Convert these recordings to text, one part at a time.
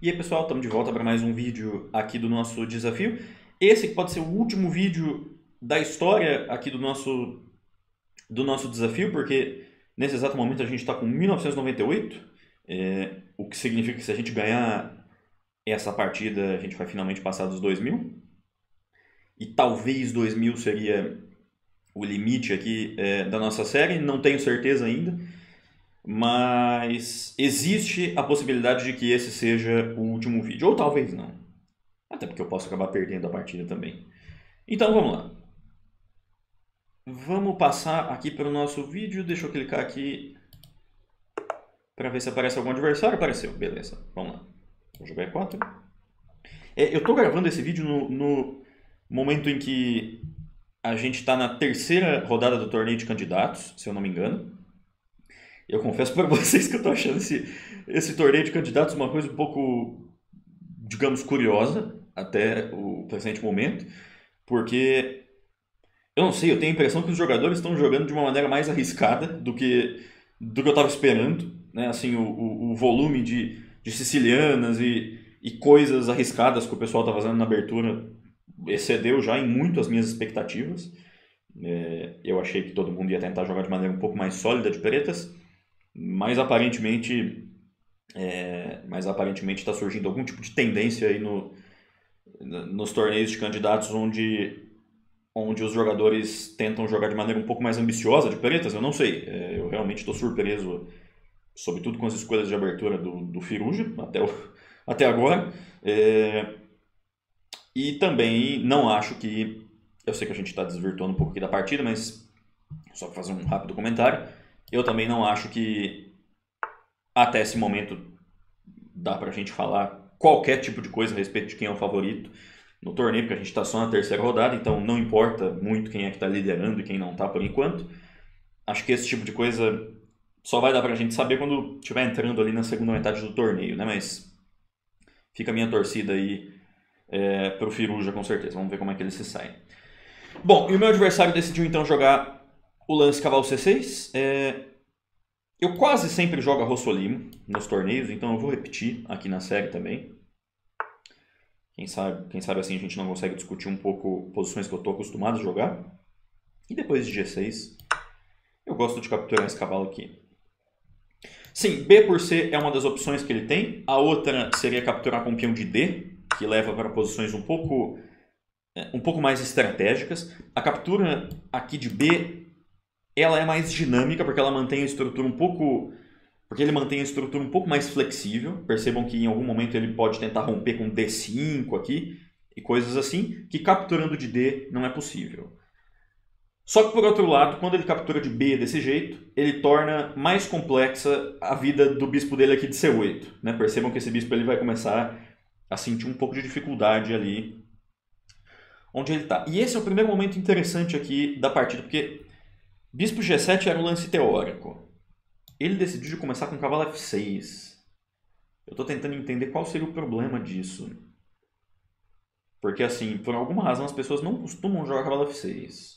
E aí pessoal, estamos de volta para mais um vídeo aqui do nosso desafio. Esse que pode ser o último vídeo da história aqui do nosso desafio, porque nesse exato momento a gente está com 1998, o que significa que se a gente ganhar essa partida a gente vai finalmente passar dos 2000. E talvez 2000 seria o limite aqui da nossa série, não tenho certeza ainda. Mas existe a possibilidade de que esse seja o último vídeo, ou talvez não. Até porque eu posso acabar perdendo a partida também. Então vamos lá. Vamos passar aqui para o nosso vídeo. Deixa eu clicar aqui para ver se aparece algum adversário. Apareceu, beleza. Vamos lá. Vou jogar E4. Eu estou gravando esse vídeo no momento em que a gente está na terceira rodada do torneio de candidatos, se eu não me engano. Eu confesso para vocês que eu tô achando esse torneio de candidatos uma coisa um pouco, digamos, curiosa até o presente momento, porque eu não sei, eu tenho a impressão que os jogadores estão jogando de uma maneira mais arriscada do que eu estava esperando, né? Assim, o volume de sicilianas e coisas arriscadas que o pessoal está fazendo na abertura excedeu já em muito as minhas expectativas. Eu achei que todo mundo ia tentar jogar de maneira um pouco mais sólida de pretas, mas aparentemente está surgindo algum tipo de tendência aí nos torneios de candidatos onde os jogadores tentam jogar de maneira um pouco mais ambiciosa de pretas. Eu não sei, eu realmente estou surpreso, sobretudo com as escolhas de abertura do Firuja até agora. E também não acho que, eu sei que a gente está desvirtuando um pouco aqui da partida, mas só para fazer um rápido comentário, eu também não acho que até esse momento dá pra gente falar qualquer tipo de coisa a respeito de quem é o favorito no torneio, porque a gente está só na terceira rodada, então não importa muito quem é que está liderando e quem não está por enquanto. Acho que esse tipo de coisa só vai dar pra gente saber quando estiver entrando ali na segunda metade do torneio, né? Mas fica a minha torcida aí pro Firuja com certeza. Vamos ver como é que ele se sai. Bom, e o meu adversário decidiu então jogar o lance cavalo C6. Eu quase sempre jogo a Rossolimo nos torneios, então eu vou repetir aqui na série também. Quem sabe assim a gente não consegue discutir um pouco posições que eu estou acostumado a jogar. E depois de G6, eu gosto de capturar esse cavalo aqui. Sim, B por C é uma das opções que ele tem. A outra seria capturar com o peão de D, que leva para posições um pouco mais estratégicas. A captura aqui de B, ela é mais dinâmica porque ela mantém a estrutura um pouco... Porque ele mantém a estrutura um pouco mais flexível. Percebam que em algum momento ele pode tentar romper com D5 aqui e coisas assim, que capturando de D não é possível. Só que por outro lado, quando ele captura de B desse jeito, ele torna mais complexa a vida do bispo dele aqui de C8. Né? Percebam que esse bispo ele vai começar a sentir um pouco de dificuldade ali onde ele está. E esse é o primeiro momento interessante aqui da partida, porque bispo G7 era um lance teórico. Ele decidiu começar com cavalo F6. Eu estou tentando entender qual seria o problema disso. Porque, assim, por alguma razão as pessoas não costumam jogar cavalo F6.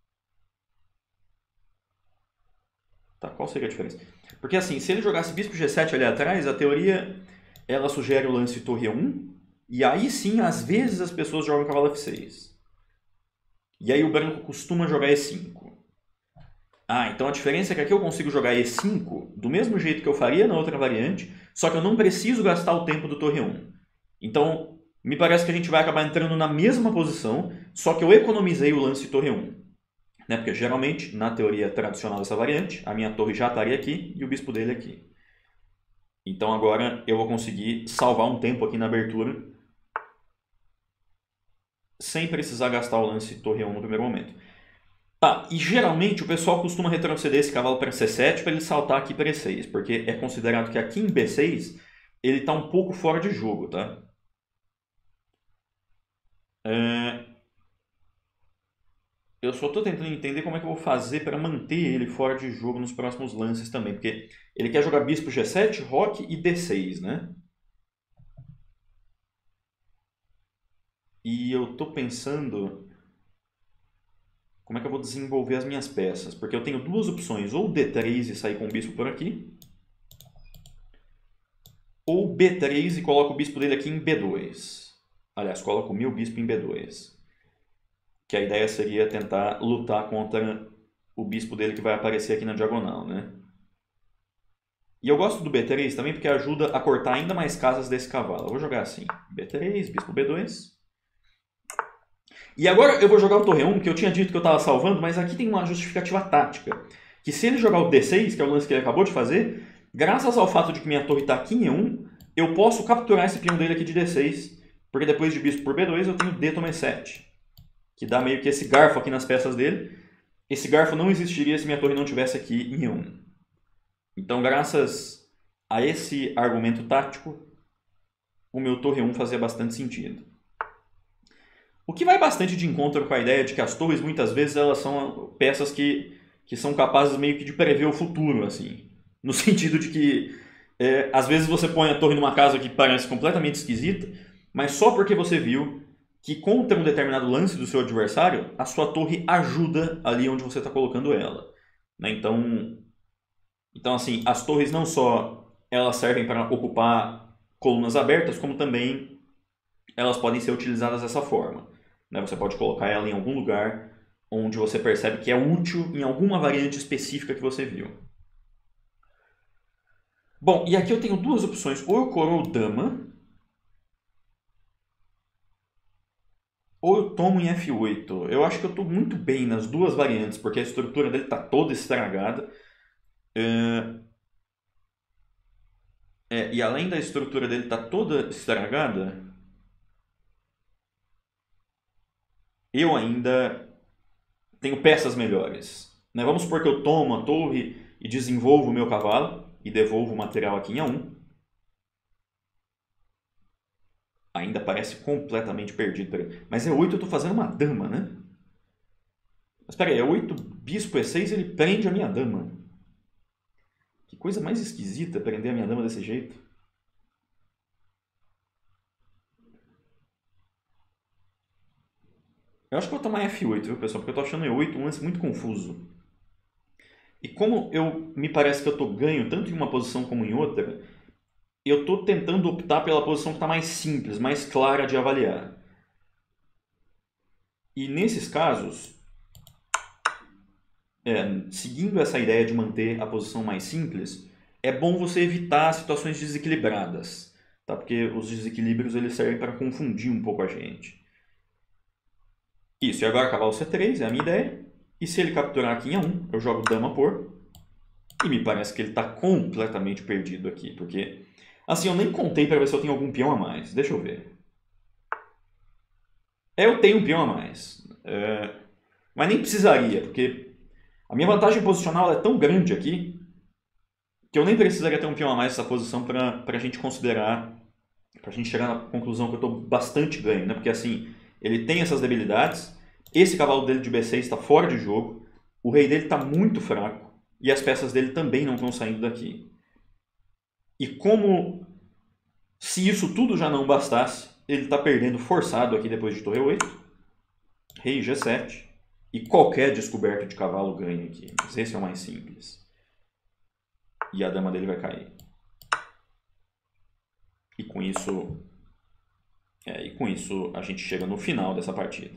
Tá, qual seria a diferença? Porque, assim, se ele jogasse bispo G7 ali atrás, a teoria, ela sugere o lance torre 1. E aí sim, às vezes as pessoas jogam cavalo F6. E aí o branco costuma jogar E5. Então a diferença é que aqui eu consigo jogar E5 do mesmo jeito que eu faria na outra variante, só que eu não preciso gastar o tempo do torre 1. Então, me parece que a gente vai acabar entrando na mesma posição, só que eu economizei o lance torre 1. Né? Porque geralmente, na teoria tradicional dessa variante, a minha torre já estaria aqui e o bispo dele aqui. Então agora eu vou conseguir salvar um tempo aqui na abertura, sem precisar gastar o lance torre 1 no primeiro momento. Tá, e geralmente o pessoal costuma retroceder esse cavalo para C7 para ele saltar aqui para E6, porque é considerado que aqui em B6 ele está um pouco fora de jogo, tá? Eu só estou tentando entender como é que eu vou fazer para manter ele fora de jogo nos próximos lances também, porque ele quer jogar bispo G7, roque e D6, né? E eu estou pensando como é que eu vou desenvolver as minhas peças, porque eu tenho duas opções, ou D3 e sair com o bispo por aqui, Ou B3 e coloco o bispo dele aqui em B2. Aliás, coloco o meu bispo em B2. Que a ideia seria tentar lutar contra o bispo dele que vai aparecer aqui na diagonal, né? E eu gosto do B3 também porque ajuda a cortar ainda mais casas desse cavalo. Eu vou jogar assim, B3, bispo B2. E agora eu vou jogar o torre 1, que eu tinha dito que eu estava salvando, mas aqui tem uma justificativa tática. Que se ele jogar o D6, que é o lance que ele acabou de fazer, graças ao fato de que minha torre está aqui em E1, eu posso capturar esse peão dele aqui de D6, porque depois de bispo por B2 eu tenho D toma E7, que dá meio que esse garfo aqui nas peças dele. Esse garfo não existiria se minha torre não tivesse aqui em E1. Então, graças a esse argumento tático, o meu torre 1 fazia bastante sentido. O que vai bastante de encontro com a ideia de que as torres, muitas vezes, elas são peças que são capazes meio que de prever o futuro, assim. No sentido de que, às vezes você põe a torre numa casa que parece completamente esquisita, mas só porque você viu que contra um determinado lance do seu adversário, a sua torre ajuda ali onde você está colocando ela. Né? Então, assim, as torres não só elas servem para ocupar colunas abertas, como também elas podem ser utilizadas dessa forma. Né? Você pode colocar ela em algum lugar onde você percebe que é útil em alguma variante específica que você viu. Bom, e aqui eu tenho duas opções. Ou eu coroo dama, ou eu tomo em F8. Eu acho que eu estou muito bem nas duas variantes, porque a estrutura dele está toda estragada. E além da estrutura dele estar toda estragada, eu ainda tenho peças melhores. Né? Vamos supor que eu tomo a torre e desenvolvo o meu cavalo e devolvo o material aqui em A1. Ainda parece completamente perdido. Mas E8 eu estou fazendo uma dama, né? Mas peraí, E8, bispo E6, ele prende a minha dama. Que coisa mais esquisita prender a minha dama desse jeito. Eu acho que eu vou tomar F8, viu, pessoal? Porque eu tô achando E8 um lance muito confuso. E como me parece que eu tô ganho tanto em uma posição como em outra, eu tô tentando optar pela posição que está mais simples, mais clara de avaliar. E nesses casos, seguindo essa ideia de manter a posição mais simples, é bom você evitar situações desequilibradas, tá? Porque os desequilíbrios eles servem para confundir um pouco a gente. Isso, e agora cavalo C3 é a minha ideia. E se ele capturar aqui em A1, eu jogo dama por. E me parece que ele está completamente perdido aqui, porque... Assim, eu nem contei para ver se eu tenho algum peão a mais. Deixa eu ver. Eu tenho um peão a mais. Mas nem precisaria, porque a minha vantagem posicional é tão grande aqui que eu nem precisaria ter um peão a mais nessa posição para a gente considerar, para a gente chegar na conclusão que eu estou bastante ganho, né? Porque assim, ele tem essas debilidades, esse cavalo dele de B6 está fora de jogo, o rei dele está muito fraco e as peças dele também não estão saindo daqui. E como se isso tudo já não bastasse, ele está perdendo forçado aqui depois de torre 8, rei G7, e qualquer descoberta de cavalo ganha aqui, mas esse é o mais simples. E a dama dele vai cair. E com isso a gente chega no final dessa partida.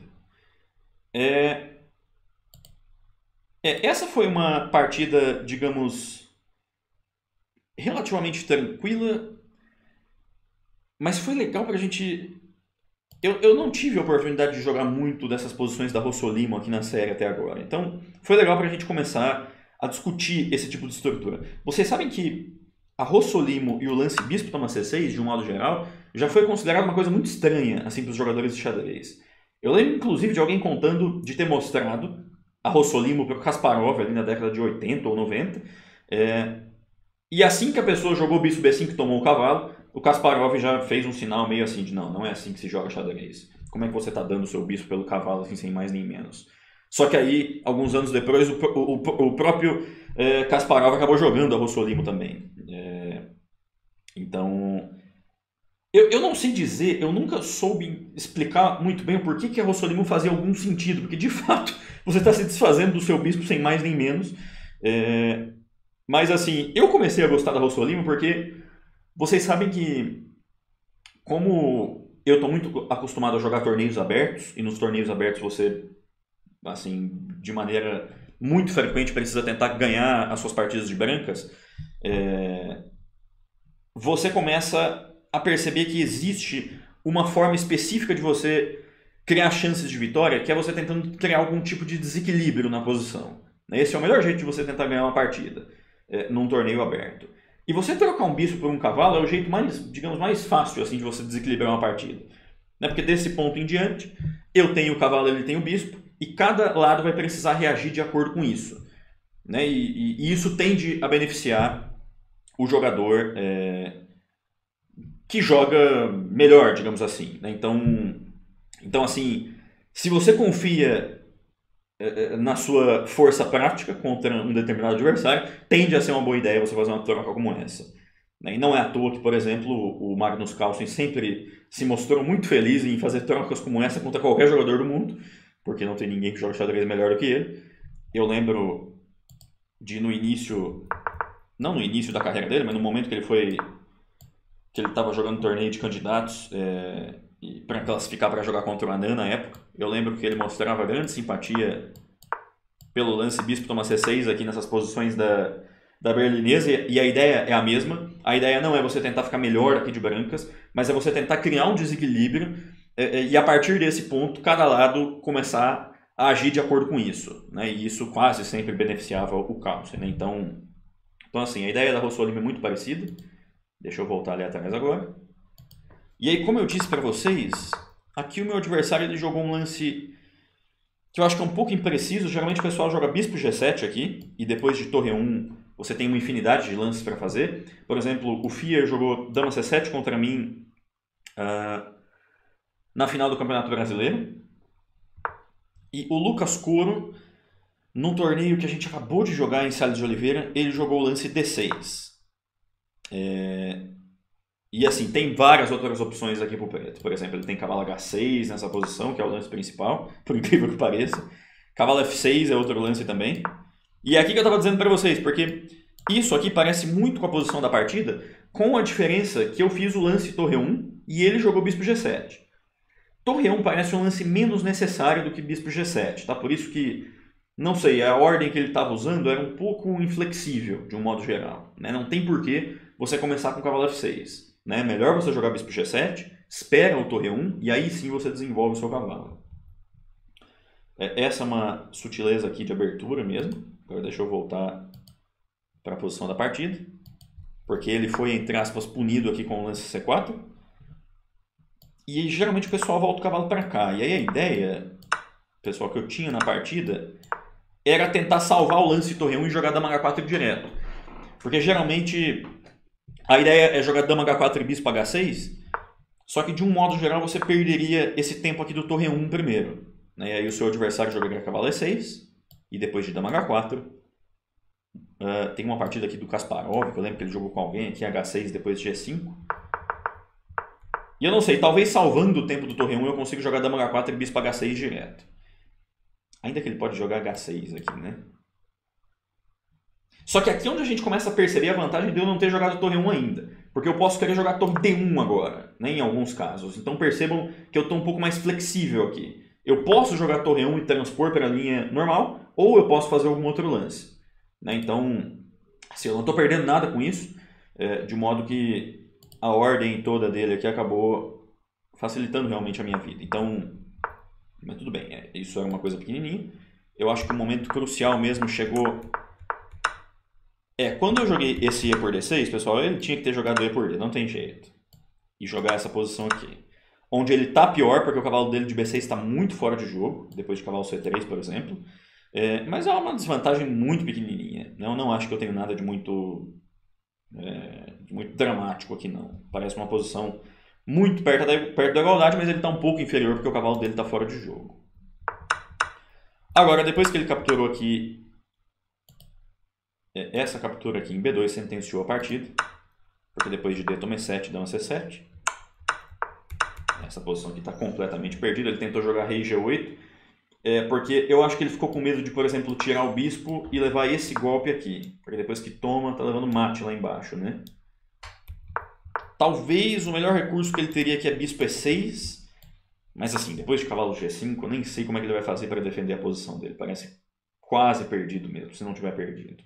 Essa foi uma partida, digamos, relativamente tranquila, mas foi legal pra gente... Eu não tive a oportunidade de jogar muito dessas posições da Rossolimo aqui na série até agora. Então, foi legal pra gente começar a discutir esse tipo de estrutura. Vocês sabem que a Rossolimo e o lance bispo toma C6, de um modo geral, já foi considerado uma coisa muito estranha assim, para os jogadores de xadrez. Eu lembro, inclusive, de alguém contando de ter mostrado a Rossolimo para o Kasparov ali na década de 80 ou 90. E assim que a pessoa jogou bispo B5 e tomou o cavalo, o Kasparov já fez um sinal meio assim de não é assim que se joga xadrez. Como é que você está dando o seu bispo pelo cavalo assim, sem mais nem menos? Só que aí, alguns anos depois, o próprio Kasparov acabou jogando a Rossolimo também. Então, eu não sei dizer, eu nunca soube explicar muito bem o porquê que a Rossolimo fazia algum sentido, porque de fato você está se desfazendo do seu bispo sem mais nem menos. Mas assim, eu comecei a gostar da Rossolimo porque Vocês sabem que, como eu estou muito acostumado a jogar torneios abertos, e nos torneios abertos você, assim, de maneira muito frequente precisa tentar ganhar as suas partidas de brancas, você começa a perceber que existe uma forma específica de você criar chances de vitória, que é você tentando criar algum tipo de desequilíbrio na posição. Esse é o melhor jeito de você tentar ganhar uma partida num torneio aberto. E você trocar um bispo por um cavalo é o jeito mais, digamos, mais fácil assim, de você desequilibrar uma partida. Porque desse ponto em diante, eu tenho o cavalo, ele tem o bispo, e cada lado vai precisar reagir de acordo com isso. E isso tende a beneficiar o jogador que joga melhor, digamos assim. Então, assim, se você confia na sua força prática contra um determinado adversário, tende a ser uma boa ideia você fazer uma troca como essa. E não é à toa que, por exemplo, o Magnus Carlsen sempre se mostrou muito feliz em fazer trocas como essa contra qualquer jogador do mundo, porque não tem ninguém que joga xadrez melhor do que ele. Eu lembro de no início, não no início da carreira dele, mas no momento que ele estava jogando torneio de candidatos para classificar para jogar contra o Anand na época, eu lembro que ele mostrava grande simpatia pelo lance bispo toma c6 aqui nessas posições da berlinesa, e a ideia é a mesma. A ideia não é você tentar ficar melhor aqui de brancas, mas é você tentar criar um desequilíbrio e a partir desse ponto cada lado começar a agir de acordo com isso, e isso quase sempre beneficiava o Carlsen. Então assim, a ideia da Rossolim é muito parecida. Deixa eu voltar ali atrás agora. E aí, como eu disse para vocês, aqui o meu adversário ele jogou um lance que eu acho que é um pouco impreciso. Geralmente o pessoal joga bispo g7 aqui, e depois de torre 1 você tem uma infinidade de lances para fazer. Por exemplo, o Fier jogou dama c7 contra mim na final do Campeonato Brasileiro. E o Lucas Coro, num torneio que a gente acabou de jogar em Salles de Oliveira, ele jogou o lance d6. E assim, tem várias outras opções aqui pro preto. Por exemplo, ele tem cavalo h6 nessa posição, que é o lance principal, por incrível que pareça. Cavalo f6 é outro lance também. E é aqui que eu estava dizendo para vocês, porque isso aqui parece muito com a posição da partida, com a diferença que eu fiz o lance torre 1 e ele jogou bispo g7. Torre 1 parece um lance menos necessário do que bispo g7, tá? Por isso que, não sei, a ordem que ele estava usando era um pouco inflexível, de um modo geral. Não tem porquê você começar com cavalo f6. Melhor você jogar bispo g7, espera o torre 1 e aí sim você desenvolve o seu cavalo. Essa é uma sutileza aqui de abertura mesmo. Agora deixa eu voltar para a posição da partida, porque ele foi, entre aspas, punido aqui com o lance c4. E geralmente o pessoal volta o cavalo para cá. E aí a ideia, pessoal, que eu tinha na partida era tentar salvar o lance torre 1 e jogar dama h4 direto. Porque geralmente a ideia é jogar dama h4 e bispo h6, só que de um modo geral você perderia esse tempo aqui do torre 1 primeiro. E aí o seu adversário jogaria cavalo e6, e depois de dama h4. Tem uma partida aqui do Kasparov, que eu lembro que ele jogou com alguém aqui, h6 depois de g5. E eu não sei, talvez salvando o tempo do torre 1 eu consiga jogar dama h4 e bispo h6 direto. Ainda que ele pode jogar h6 aqui, Só que aqui é onde a gente começa a perceber a vantagem de eu não ter jogado torre 1 ainda. Porque eu posso querer jogar torre d1 agora, em alguns casos. Então percebam que eu estou um pouco mais flexível aqui. Eu posso jogar torre 1 e transpor para a linha normal, ou eu posso fazer algum outro lance. Então, assim, eu não estou perdendo nada com isso, de modo que a ordem toda dele aqui acabou facilitando realmente a minha vida. Então, mas tudo bem, isso era uma coisa pequenininha. Eu acho que o momento crucial mesmo chegou... quando eu joguei esse E por D6, pessoal, ele tinha que ter jogado E por D, não tem jeito. E jogar essa posição aqui. Onde ele tá pior, porque o cavalo dele de B6 está muito fora de jogo, depois de cavalo C3, por exemplo. Mas é uma desvantagem muito pequenininha. Eu não acho que eu tenho nada de muito dramático aqui, não. Parece uma posição muito perto da igualdade, mas ele está um pouco inferior, porque o cavalo dele está fora de jogo. Agora, depois que ele capturou aqui... essa captura aqui em B2 sentenciou a partida, porque depois de D toma E7, dama C7. Essa posição aqui está completamente perdida. Ele tentou jogar rei G8, porque eu acho que ele ficou com medo de, por exemplo, tirar o bispo e levar esse golpe aqui. Porque depois que toma, tá levando mate lá embaixo, Talvez o melhor recurso que ele teria aqui é bispo E6. Mas assim, depois de cavalo G5, eu nem sei como é que ele vai fazer para defender a posição dele. Parece quase perdido mesmo, se não tiver perdido.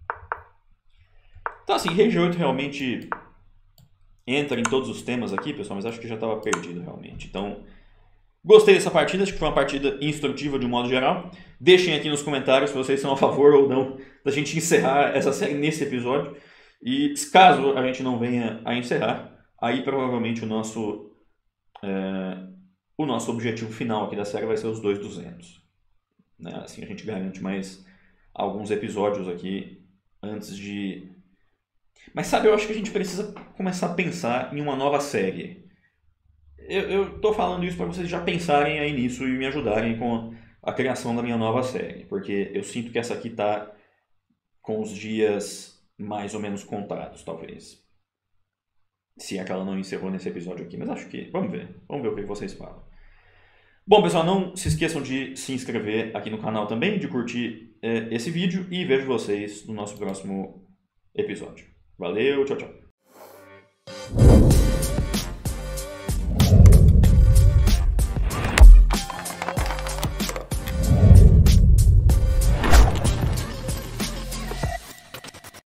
Então assim, rei G8 realmente entra em todos os temas aqui, pessoal, mas acho que já estava perdido realmente. Então, gostei dessa partida, acho que foi uma partida instrutiva de um modo geral. Deixem aqui nos comentários se vocês são a favor ou não da gente encerrar essa série nesse episódio. E caso a gente não venha a encerrar, aí provavelmente o nosso objetivo final aqui da série vai ser os 2.200. Né? Assim a gente garante mais alguns episódios aqui antes de... Mas sabe, eu acho que a gente precisa começar a pensar em uma nova série. Eu tô falando isso para vocês já pensarem aí nisso e me ajudarem com a criação da minha nova série. Porque eu sinto que essa aqui tá com os dias mais ou menos contados, talvez. Se é que ela não encerrou nesse episódio aqui. Mas acho que... Vamos ver o que vocês falam. Bom, pessoal, não se esqueçam de se inscrever aqui no canal também, de curtir esse vídeo e vejo vocês no nosso próximo episódio. Valeu, tchau, tchau.